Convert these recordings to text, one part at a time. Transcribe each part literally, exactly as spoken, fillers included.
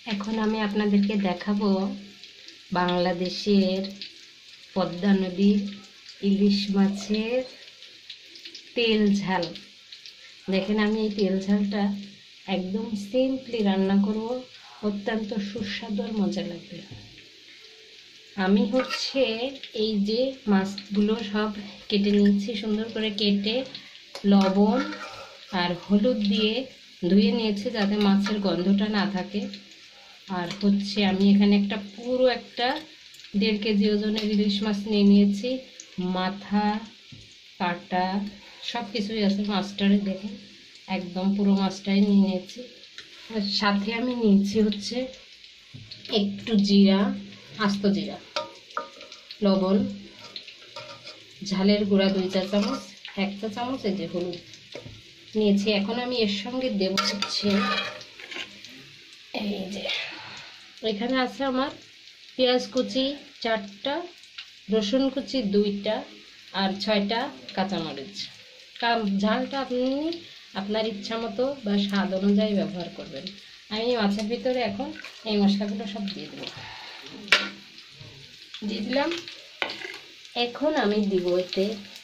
এখন আমি আপনাদেরকে দেখাবো বাংলাদেশের পদ্মা নদীর ইলিশ মাছের তেল ঝাল। দেখেন আমি এই তেল ঝালটা একদম সিম্পলি রান্না করব, অত্যন্ত সুস্বাদু আর মজা লাগবে। আমি হচ্ছে এই যে মাছগুলো সব কেটে নিয়েছি, সুন্দর করে কেটে লবণ আর হলুদ দিয়ে ধুয়ে নিয়েছি যাতে মাছের গন্ধটা না থাকে। আর হচ্ছে আমি এখানে একটা পুরো একটা দেড় কেজি ওজনের ইলিশ মাছ নিয়ে নিয়েছি। মাথা কাটা সব কিছুই আছে মাছটারে, দেখেন একদম পুরো মাছটাই নিয়ে নিয়েছি। আর সাথে আমি নিয়েছি হচ্ছে একটু জিরা, আস্ত জিরা, লবণ, ঝালের গুঁড়া দুই চা চামচ, এক চা চামচ এই যে হলুদ নিয়েছি। এখন আমি এর সঙ্গে দেব হচ্ছে এই যে এখানে আছে আমার পেঁয়াজ কুচি চারটা, রসুন কুচি দুইটা আর ছয়টা কাঁচামরিচ। ঝালটা আপনি আপনার ইচ্ছা মতো বা স্বাদ অনুযায়ী ব্যবহার করবেন। আমি মাছের ভিতরে এখন এই মশলাগুলো সব দিয়ে দেবো, দিয়ে দিলাম। এখন আমি দিব এতে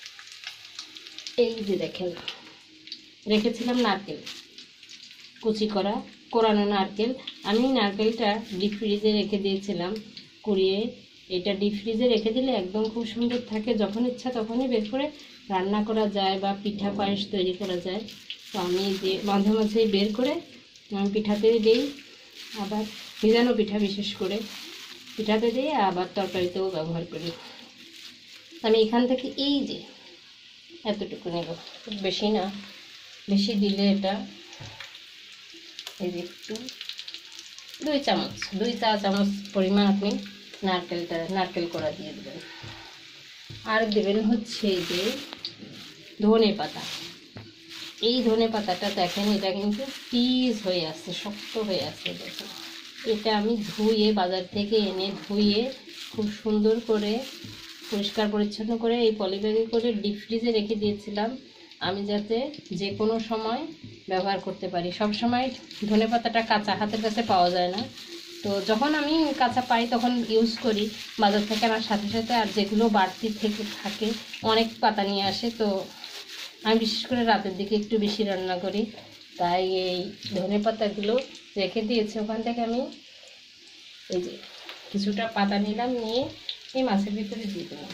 এই যে দেখেন রেখেছিলাম নারকেল, কুচি করা কোরানো নারকেল। আমি নারকেলটা ডিপ ফ্রিজে রেখে দিয়েছিলাম কুড়িয়ে। এটা ডিপ ফ্রিজে রেখে দিলে একদম খুব সুন্দর থাকে, যখন ইচ্ছা তখনই বের করে রান্না করা যায় বা পিঠা পায়েস তৈরি করা যায়। তো আমি যে মাঝে মাঝেই বের করে আমি পিঠাতে দিই, আবার ভিজানো পিঠা বিশেষ করে পিঠাতে দিই, আবার তরকারিতেও ব্যবহার করি। আমি এখান থেকে এই যে এতটুকু নেব, খুব বেশি না, বেশি দিলে এটা এই যে একটু দুই চামচ দুই চা চামচ পরিমাণ আপনি নারকেলটা নারকেল কোড়া দিয়ে দেবেন। আর দেবেন হচ্ছে এই যে ধনে পাতা। এই ধনে পাতাটা দেখেন এটা কিন্তু পিস হয়ে আছে, শক্ত হয়ে আছে। দেখেন এটা আমি ধুয়ে বাজার থেকে এনে ধুয়ে খুব সুন্দর করে পরিষ্কার পরিচ্ছন্ন করে এই পলিব্যাগে করে ডিপ ফ্রিজে রেখে দিয়েছিলাম, আমি যাতে যে কোনো সময় ব্যবহার করতে পারি। সব সময় ধনে পাতাটা কাঁচা হাতের কাছে পাওয়া যায় না, তো যখন আমি কাঁচা পাই তখন ইউজ করি বাজার থেকে আনার সাথে সাথে। আর যেগুলো বাড়তি থেকে থাকে অনেক পাতা নিয়ে আসে, তো আমি বিশেষ করে রাতের দিকে একটু বেশি রান্না করি, তাই এই ধনে পাতাগুলো রেখে দিয়েছি। ওখান থেকে আমি এই যে কিছুটা পাতা নিলাম, নিয়ে এই মাছের ভিতরে দিয়ে দিলাম।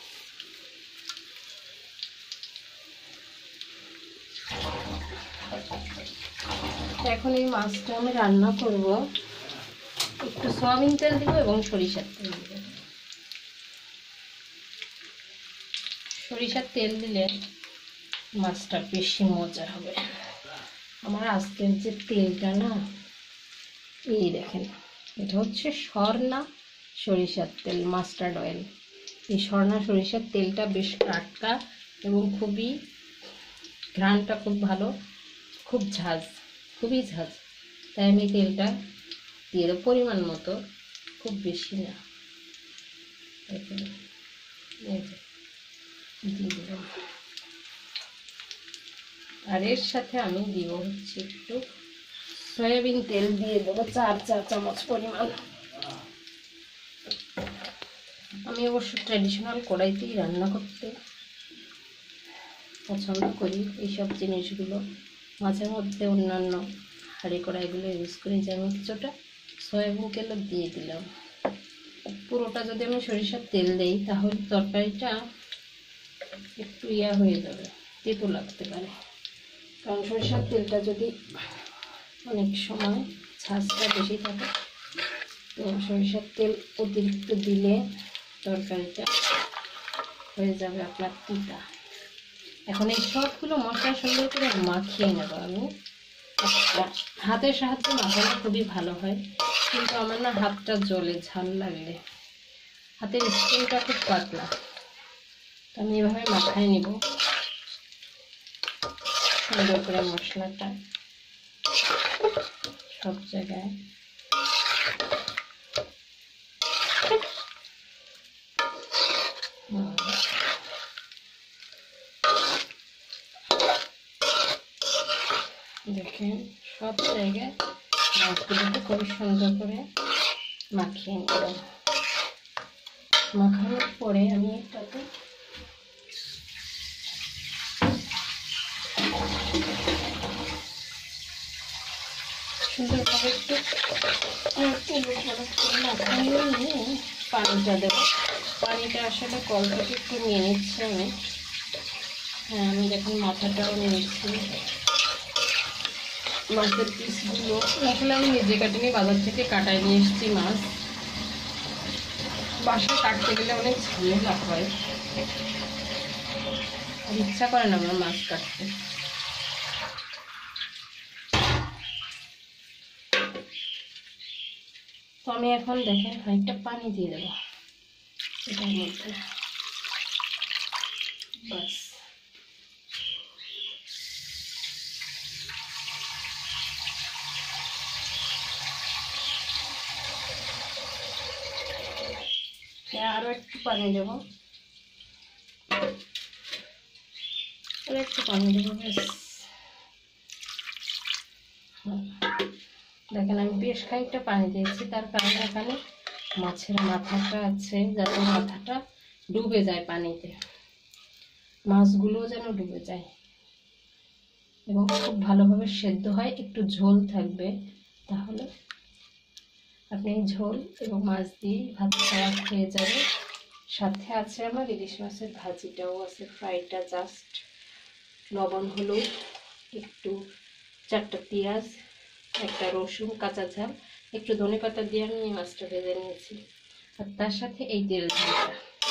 এখন এই মাছটা আমি রান্না করব, একটু সয়াবিন তেল দিব এবং সরিষার তেল দিব। সরিষার তেল দিলে মাছটা বেশি মজা হবে। আমার আজকের যে তেলটা না, এই দেখেন এটা হচ্ছে স্বর্ণা সরিষার তেল, মাস্টার্ড অয়েল। এই স্বর্ণা সরিষার তেলটা বেশ টাটকা এবং খুবই ঘ্রাণটা খুব ভালো, খুব ঝাঁজ, খুবই ঝাঁজ। তাই আমি তেলটা দিয়ে দেবো পরিমাণ মতো, খুব বেশি না। দিয়ে দিলাম। আর এর সাথে আমি দিব হচ্ছে একটু সয়াবিন তেল দিয়ে দেবো, চার চার চামচ পরিমাণ। আমি অবশ্য ট্র্যাডিশনাল কড়াইতেই রান্না করতে পছন্দ করি এইসব জিনিসগুলো। মাঝে মধ্যে অন্যান্য হাঁড়ি কড়াইগুলো ইউজ করি। যে আমি কিছুটা সয়াবিন তেলও দিয়ে দিলাম। পুরোটা যদি আমি সরিষার তেল দিই তাহলে তরকারিটা একটু ইয়া হয়ে যাবে, তেতো লাগতে পারে। কারণ সরিষার তেলটা যদি অনেক সময় ঝাঁজটা বেশি থাকে, তো সরিষার তেল অতিরিক্ত দিলে তরকারিটা হয়ে যাবে আপনার তিতা। এখন এই সবগুলো মশলা সুন্দর করে মাখিয়ে নেব আমি। হাতের সাহায্যে মাখানো খুবই ভালো হয়, কিন্তু আমার না হাতটা জ্বলে ঝাল লাগলে, হাতের স্কিনটা খুব পাতলা। তো আমি এভাবে মাখায় নিব সুন্দর করে মশলাটা সব জায়গায়। দেখেন সব জায়গায় মাছগুলোকে খুব সুন্দর করে মাখিয়ে নেব। মাখানোর পরে আমি এটাতে সুন্দরভাবে একটু মাখিয়ে নিয়ে পানিটা দেবো। পানিটা আসলে কল থেকে একটু নিয়ে নিচ্ছি আমি। হ্যাঁ, আমি দেখুন মাথাটাও নিয়েছি। মাছের পিসগুলো আসলে আমি নিজে কাটিনি, বাজার থেকে কাটাই নিয়ে এসেছি মাছ। বাসায় কাটতে গেলে অনেক ঝামেলা হয়, আর ইচ্ছা করে না আমার মাছ কাটতে। তো আমি এখন দেখেন খানিকটা পানি দিয়ে দেবো এটার মধ্যে, বাস। আরো একটু পানি দেবো, আরো একটু পানি দেবো, বেশ। দেখেন আমি বেশ খানিকটা পানি দিয়েছি, তার কারণ এখানে মাছের মাথাটা আছে, যাতে মাথাটা ডুবে যায় পানিতে, মাছগুলোও যেন ডুবে যায় এবং খুব ভালোভাবে সেদ্ধ হয়। একটু ঝোল থাকবে, তাহলে আপনি ঝোল এবং মাছ দিয়ে ভাত খাওয়া খেয়ে যাবে। সাথে আছে আমার ইলিশ মাছের ভাজিটাও আছে, ফ্রাইটা, জাস্ট লবণ, হলুদ, একটু চারটা পেঁয়াজ, একটা রসুন, কাঁচা ঝাল, একটু ধনেপাতা দিয়ে আমি এই মাছটা ভেজে নিয়েছি। আর তার সাথে এই তেল ঝালটা,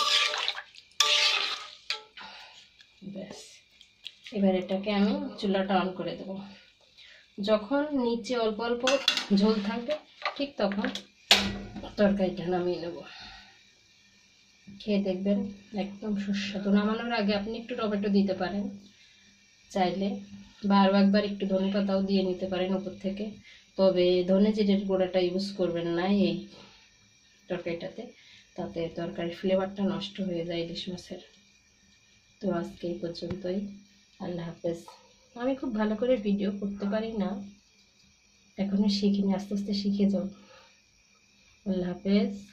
ব্যাস। এবার এটাকে আমি চুলাটা অন করে দেবো। যখন নিচে অল্প অল্প ঝোল থাকবে, ঠিক তখন তরকারিটা নামিয়ে নেব। খেয়ে দেখবেন একদম সুস্বাদু। নামানোর আগে আপনি একটু টমেটো দিতে পারেন চাইলে, বা আরও একবার একটু ধনেপাতাও দিয়ে নিতে পারেন উপর থেকে। তবে ধনে জিরের গুঁড়াটা ইউজ করবেন না এই তরকারিটাতে, তাতে তরকারির ফ্লেভারটা নষ্ট হয়ে যায় ইলিশ মাছের। তো আজকে এই পর্যন্তই, আল্লাহ হাফেজ। আমি খুব ভালো করে ভিডিও করতে পারি না, এখনো শিখিনি, আস্তে আস্তে শিখে যাও। আল্লাহ হাফেজ।